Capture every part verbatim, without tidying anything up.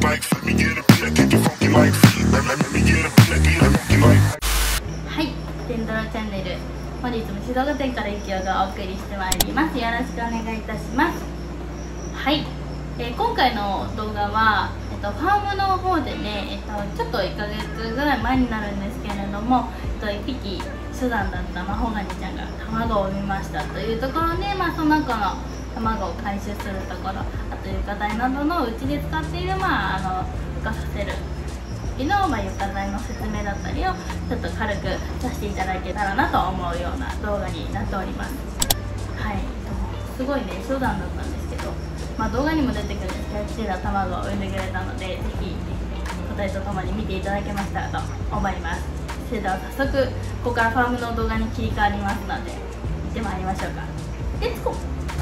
い、テンドロチャンネル、本日も静岡店からゆきおがお送りしてまいります。よろしくお願いいたします。はい、えー、今回の動画は、えっと、ファームの方でね、えっと、ちょっといっかげつぐらい前になるんですけれども、えっと、いっぴき初段だったマホガニちゃんが卵を産みましたというところで、まあ、その子の卵を回収するところ、あと床材などのうちで使っている、まあ、あの孵化させる時の、まあ、床材の説明だったりをちょっと軽くさせていただけたらなと思うような動画になっております。はい、すごいね、初段だったんですけど、まあ、動画にも出てくるんですけど、きれいな卵を産んでくれたので、ぜひ答えとともに見ていただけましたらと思います。それでは早速ここからファームの動画に切り替わりますので、行ってまいりましょうか。レッツゴー。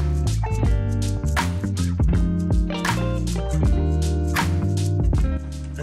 はい、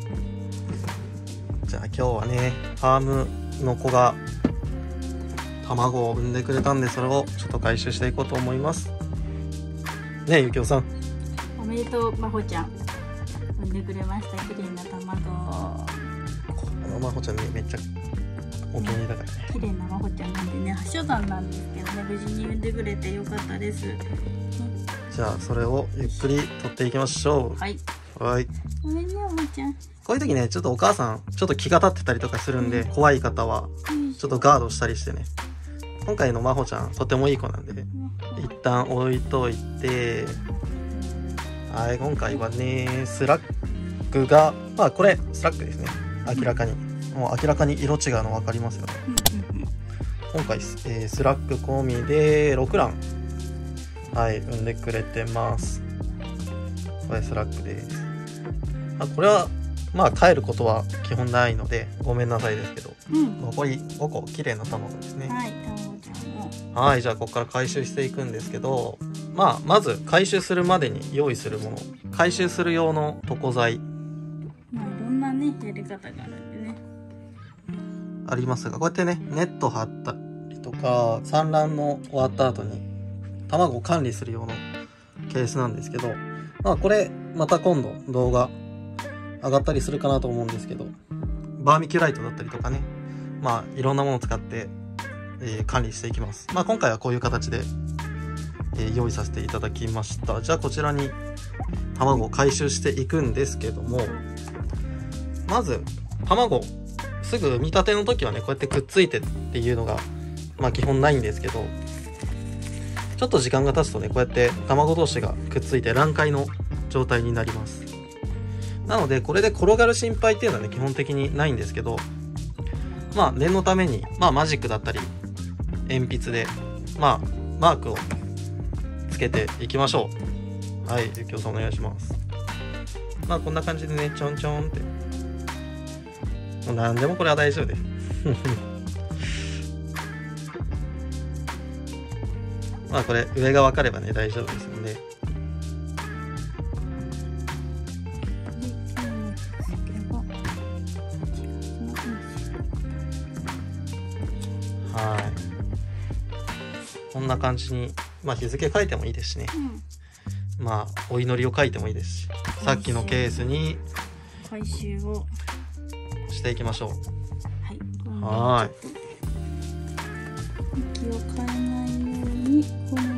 じゃあ今日はね、ファームの子が卵を産んでくれたんで、それをちょっと回収していこうと思いますね。えゆきおさん、 おめでとう。まほちゃん産んでくれました。きれいな卵。 このまほちゃんね、めっちゃお気に入りだからね。 綺麗なまほちゃんなんでね、初段なんですけどね、無事に産んでくれてよかったです。 じゃあそれをゆっくり取っていきましょう。 はい。 はい。 ごめんね、おばちゃん。 こういう時ね、ちょっとお母さんちょっと気が立ってたりとかするんで、うん、怖い方はちょっとガードしたりしてね。今回のまほちゃんとてもいい子なんで、ね、うん、一旦置いといて、はい、今回はね、スラックが、まあこれスラックですね。明らかに、もう明らかに色違うの分かりますよね。今回、えー、スラック込みでろくらん、はい、産んでくれてます。これスラックです。あ、これはまあ帰ることは基本ないのでごめんなさいですけど、うん、残りごこ綺麗な卵ですね。 はい、卵ちゃんも。 はい、じゃあここから回収していくんですけど、まあまず回収するまでに用意するもの、回収する用の床材、 まあいろんなねやり方があるんでね、 ありますが、こうやってねネット張ったりとか、産卵の終わった後に卵を管理する用のケースなんですけど、まあこれまた今度動画上がったりするかなと思うんですけど、バーミキュライトだったりとかね、まあいろんなものを使って、えー、管理していきます。まあ今回はこういう形で、えー、用意させていただきました。じゃあこちらに卵を回収していくんですけども、まず卵すぐ産みたての時はね、こうやってくっついてっていうのがまあ基本ないんですけど、ちょっと時間が経つとね、こうやって卵同士がくっついて卵塊の状態になります。なのでこれで転がる心配っていうのはね基本的にないんですけど、まあ念のために、まあマジックだったり鉛筆でまあマークをつけていきましょう。はい、ゆきおさんお願いします。まあこんな感じでね、ちょんちょんって、もう何でもこれは大丈夫ですまあこれ上が分かればね大丈夫ですので、はい、こんな感じに、まあ日付書いてもいいですしね、うん、まあお祈りを書いてもいいですし、さっきのケースに回収をしていきましょう。 はい、 はい、 向きを変えないようにこの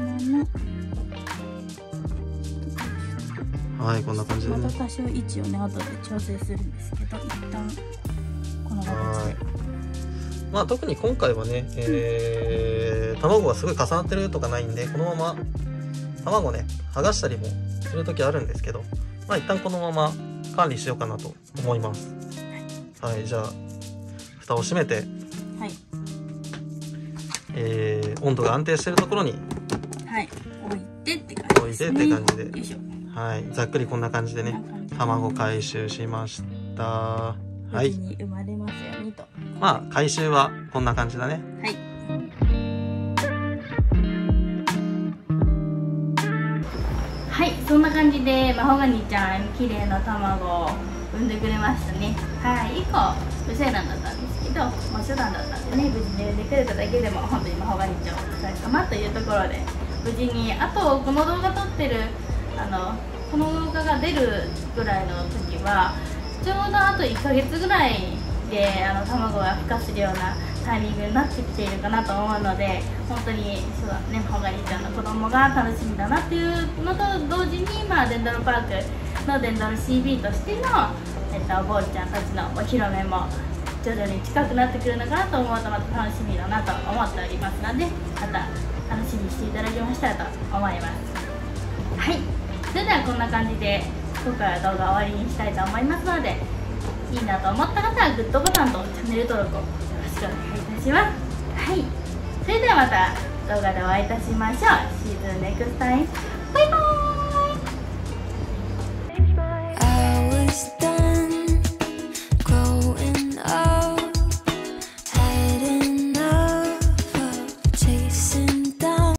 まま、 はい、こんな感じでね、 また多少位置をね後で調整するんですけど、一旦この形で、 まあ特に今回はね、えー、卵がすごい重なってるとかないんで、このまま卵ね剥がしたりもする時あるんですけど、まあ一旦このまま管理しようかなと思います。はい、じゃあ蓋を閉めて、はい、えー、温度が安定してるところに、 はい、置いてって感じですね。 置いてって感じで、よいしょ。はい、ざっくりこんな感じでね、卵回収しました。はい。 無事に生まれますようにと。 まあ回収はこんな感じだね。 はい。はい、そんな感じでマホガニちゃん綺麗な卵を産んでくれましたね。はい、いっこ不正卵だったんですけど、もう初段だったんでね、無事に産んでくれただけでも本当にマホガニちゃんお疲れ様というところで、無事に、あとこの動画撮ってるあのこの動画が出るぐらいの時はちょうどあといっかげつぐらいであの卵が孵化するようなタイミングになってきているかなと思うので、本当にそうだね、マガリちゃんの子供が楽しみだなっていうのと同時に、まあ、デンドロパークのデンドロ シービー としての、えっと、ボールちゃんたちのお披露目も徐々に近くなってくるのかなと思うと、また楽しみだなと思っておりますので、また楽しみにしていただけましたらと思います。はい、それではこんな感じで今回は動画終わりにしたいと思いますので、いいなと思った方はグッドボタンとチャンネル登録をよろしくお願いいたします。はい、それではまた動画でお会いいたしましょう。See you next time. バイバイ。